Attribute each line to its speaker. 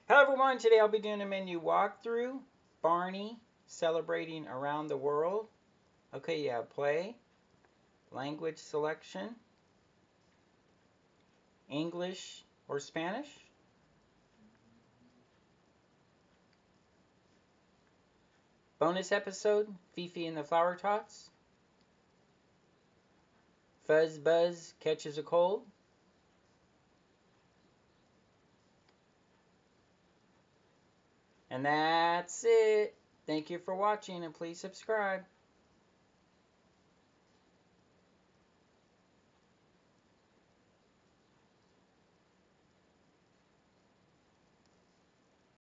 Speaker 1: Hello everyone, today I'll be doing a menu walkthrough. Barney, celebrating around the world. Okay, you have play, language selection, English or Spanish, bonus episode, Fifi and the Flower Tots, Fuzz Buzz catches a cold, and that's it. Thank you for watching and please subscribe.